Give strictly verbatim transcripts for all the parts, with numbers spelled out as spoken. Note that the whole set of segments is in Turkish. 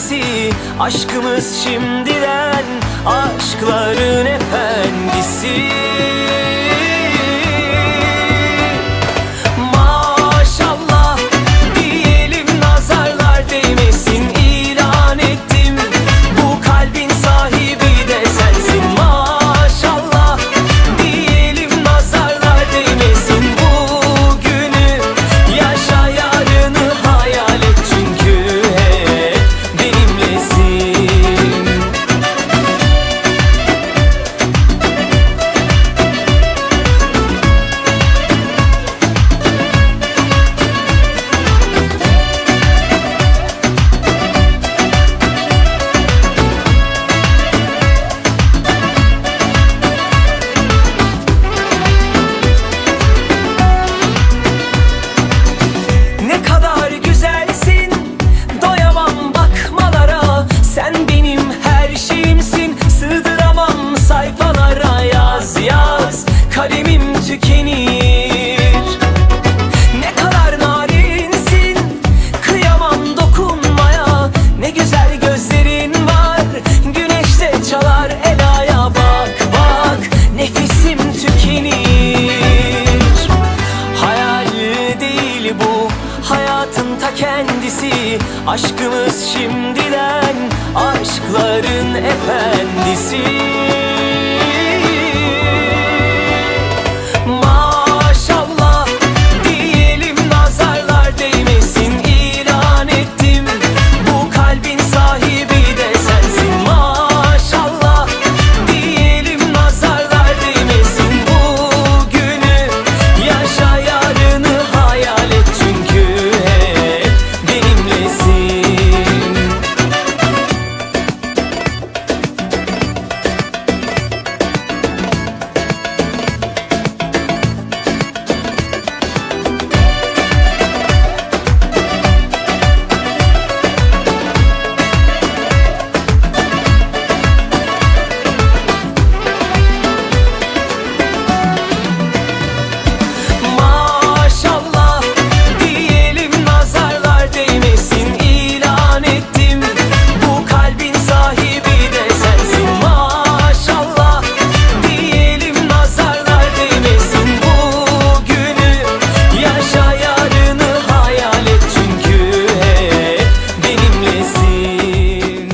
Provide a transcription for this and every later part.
kendisi. Aşkımız şimdiden aşkların efendisi. Maşallah diyelim, nazarlar değmesin, ilan ettim bu kalbin sahibi de sensin. Maşallah diyelim, nazarlar değmesin, bugünü yaşa, yarını hayal et, çünkü hep benimlesin. Ne kadar güzelsin, doyamam bakmalara. Sen benim her şeyimsin, sığdıramam sayfalara. Yaz yaz, kalemim tükenir. Ne kadar narinsin, kıyamam dokunmaya. Ne güzel gözlerin var, güneşte çalar elaya. Bak bak, nefesim tükenir. Hayal değil bu, hayatın ta kendisi. Aşkımız şimdiden aşkların efendisi. Maşallah diyelim, nazarlar değmesin, ilan ettim bu kalbin sahibi de sensin. Maşallah diyelim, nazarlar değmesin, bugünü yaşa, yarını hayal et, çünkü hep benimlesin. Maşallah diyelim, nazarlar değmesin, ilan ettim bu kalbin sahibi de sensin. Maşallah diyelim, nazarlar değmesin, bugünü yaşa, yarını hayal et, çünkü hep benimlesin.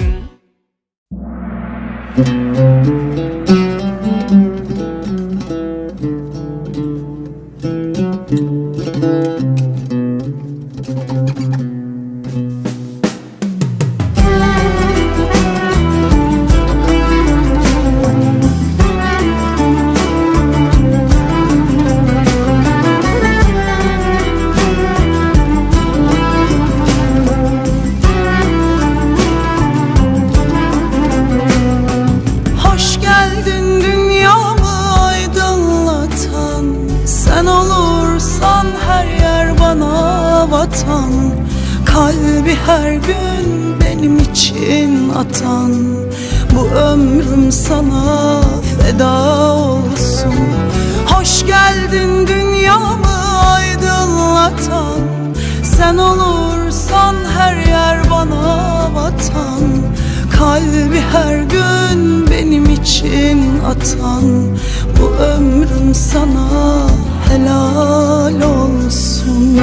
Hoş geldin dünyamı aydınlatan. Sen olursan her yer bana vatan. Kalbi her gün benim için atan. Bu ömrüm sana feda olsun. Hoş geldin dünyamı aydınlatan. Sen olursan her yer bana vatan. Kalbi her gün benim için atan. Bu ömrüm sana helal olsun.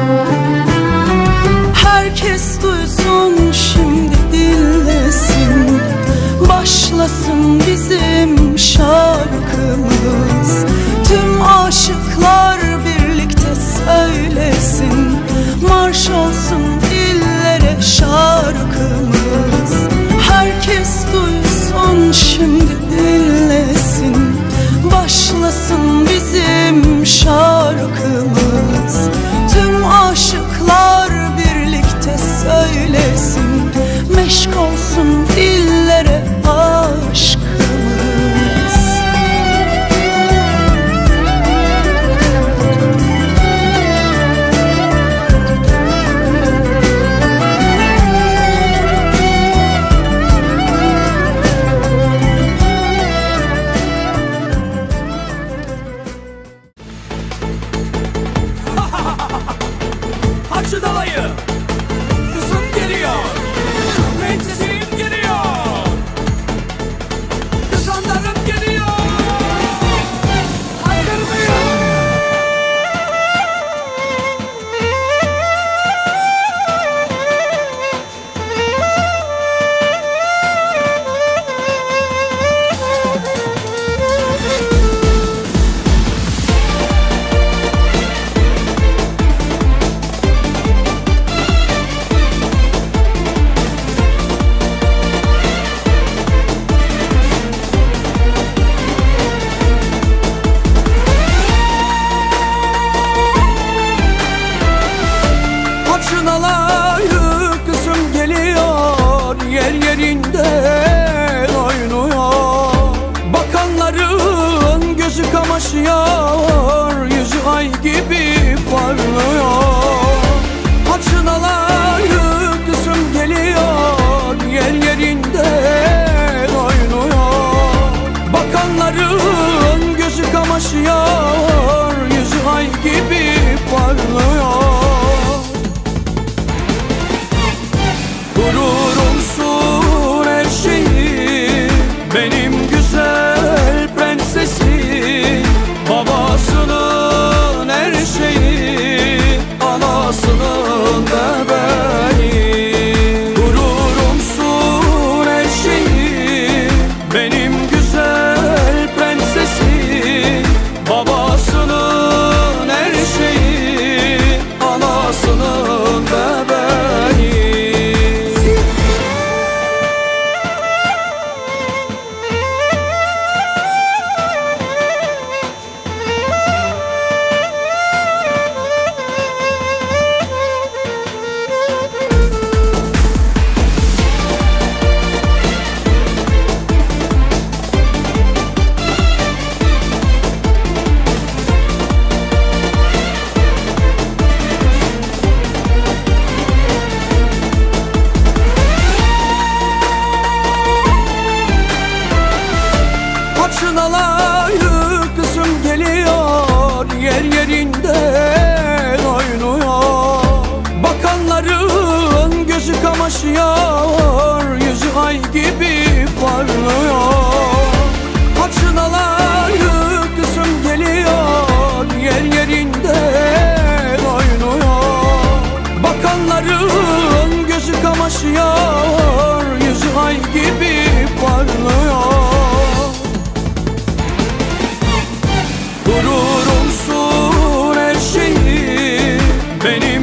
Herkes duysun, şimdi dinlesin. Başlasın bizim şarkımız. Tüm aşıklar birlikte söylesin. Marş olsun dillere şarkımız. Herkes duysun, şimdi dinlesin. Başlasın bizim şarkımız. Tüm aşıklar birlikte söylesin. Meşk olsun dillere aşkımız. kamaşıyor, yüzü ay gibi parlıyor. Haçına layık kızım geliyor, yer yerinde oynuyor. Bakanların gözü kamaşıyor, yüzü ay gibi parlıyor. Gururumsun her şeyi, benim güzel prensesim. Babasının her şeyi, anasının bebeği. Gururumsun her şeyi, benim güzel prensesim. Babasının her şeyi, anasının bebeği. Haçına layık kızım geliyor, yer yerinde oynuyor. Bakanların gözü kamaşıyor, yüzü ay gibi parlıyor. Haçına layık kızım geliyor, yer yerinde oynuyor. Bakanların gözü kamaşıyor, yüzü ay gibi parlıyor. Gururumsun her şeyi, benim